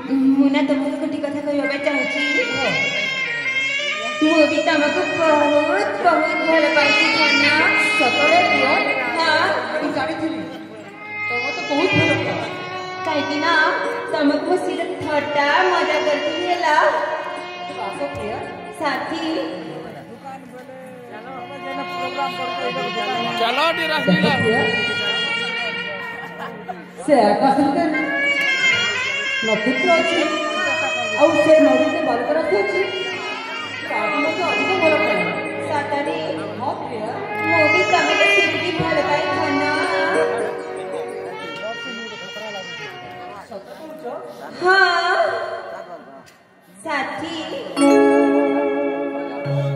मुना तुमको गोटे कथा कहबा चाहूची मु भी तुमको बहुत बहुत भल पाइছি धन्ना सतरे प्रिय हां तू जानी थी तुम तो बहुत भल पाओ काहे ना तुमको सिर्फ थट्टा मजा करती हैला बात प्रिय साथी चलो डिरासिला से आकाश के नक्षत्र अच्छी और से नदी से बालकर अच्छी काटी में तो अधिक भल पाए सातरी हाँ प्रिय मु भी तुमको सिर्फ भी भल पाई धन्ना हाँ साथी